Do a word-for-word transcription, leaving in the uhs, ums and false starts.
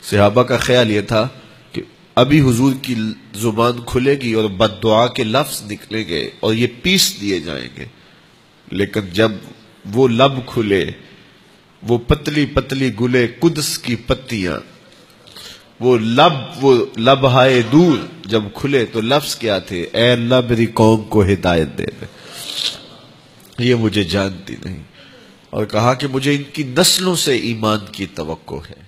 सहाबा का ख्याल यह था कि अभी हुजूर की जुबान खुलेगी और बद्दुआ के लफ्ज निकलेंगे और ये पीस दिए जाएंगे, लेकिन जब वो लब खुले, वो पतली पतली गुले कुद्स की पत्तियां, वो लब वो लब हाय दूर जब खुले तो लफ्ज क्या थे? ए अल्लाह मेरी कौम को हिदायत दे दे, ये मुझे जानती नहीं। और कहा कि मुझे इनकी नस्लों से ईमान की तवक्को है।